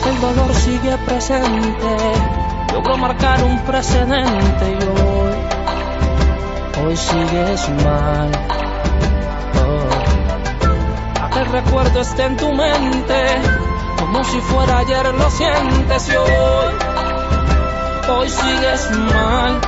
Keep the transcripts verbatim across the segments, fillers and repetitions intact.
el dolor sigue presente. Logró marcar un precedente y hoy, hoy sigues mal. Oh. Aquel recuerdo está en tu mente, como si fuera ayer lo sientes y hoy, hoy sigues mal.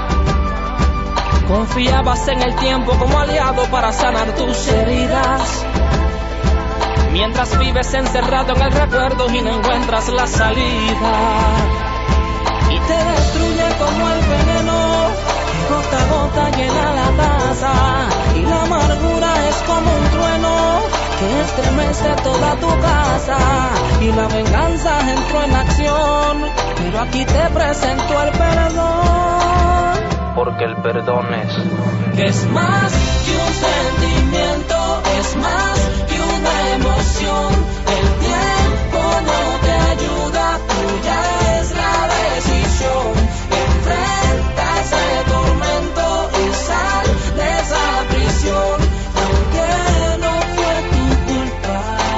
Confiabas en el tiempo como aliado para sanar tus heridas, mientras vives encerrado en el recuerdo y no encuentras la salida. Y te destruye como el veneno, que gota a gota llena la taza. Y la amargura es como un trueno que estremece toda tu casa. Y la venganza entró en acción, pero aquí te presento el perdón. Porque el perdón es Es más que un sentimiento, es más que una emoción. El tiempo no te ayuda, tuya es la decisión. Enfrenta ese tormento y sal de esa prisión, aunque no fue tu culpa.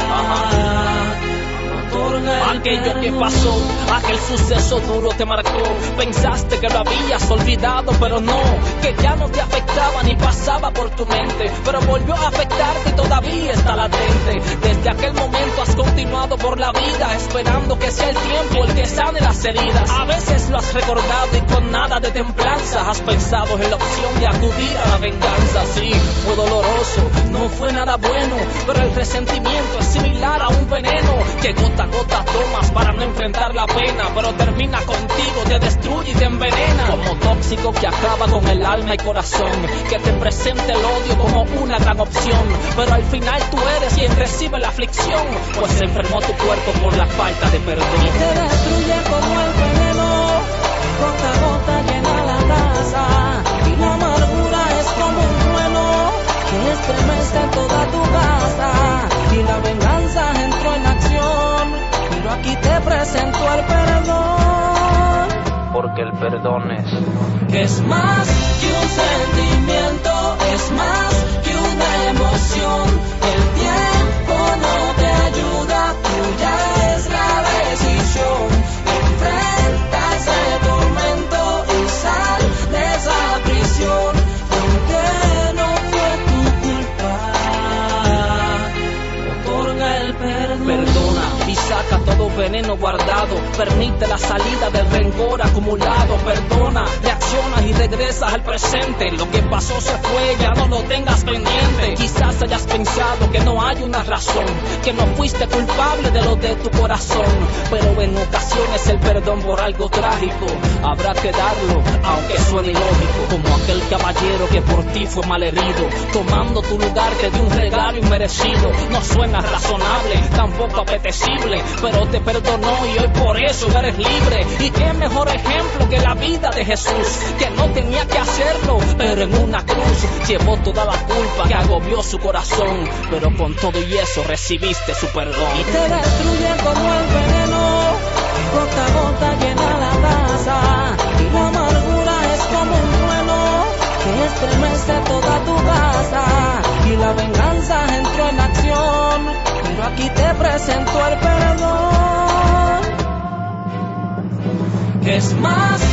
Otorga el aquello que pasó, aquel suceso duro te marcó. Pensaste que lo habías olvidado, pero no, que ya no te afectaba ni pasaba por tu mente, pero volvió a afectarte y todavía está latente. Desde aquel momento has continuado por la vida, esperando que sea el tiempo el que sane las heridas. A veces lo has recordado y con nada de templanza has pensado en la opción de acudir a la venganza. Sí, fue doloroso, no fue nada bueno, pero el resentimiento es similar a un veneno que gota a gota tomas para no enfrentar la pena, pero termina contigo, te destruye y te envenena. Como tóxico que acaba con el alma y corazón, que te presenta el odio como una gran opción, pero al final tú eres quien recibe la aflicción, pues se enfermó tu cuerpo por la falta de perdón. Y te destruye como el veneno, gota a gota llena la taza. Y la amargura es como un trueno que estremece toda tu casa. Y la venganza entró en acción, pero aquí te presento el perdón. Porque el perdón es Es más que un sentimiento, es más que una emoción. El tiempo no te ayuda, tuya es la decisión. Enfrenta ese tormento y sal de esa prisión, aunque no fue tu culpa. Otorga el perdón. Perdona y saca todo veneno guardado, permite la salida del rencor acumulado. Perdona, reacciona y regresas al presente. Lo que pasó se fue, ya no lo tengas pendiente. Quizás hayas pensado que no hay una razón, que no fuiste culpable de lo de tu corazón, pero en ocasiones el perdón por algo trágico habrá que darlo, aunque suene ilógico. Como aquel caballero que por ti fue malherido, tomando tu lugar te dio un regalo inmerecido. No suena razonable, tampoco apetecible, pero te perdonó y hoy por eso eres libre. Y qué mejor ejemplo que la vida de Jesús, que no tenía que hacerlo, pero en una cruz llevó toda la culpa que agobió su corazón, pero con todo y eso recibiste su perdón. Y te destruye como el veneno, gota a gota llena la taza. Y la amargura es como un trueno que estremece toda tu casa. Y la venganza entró en acción, pero aquí te presento el perdón. Es más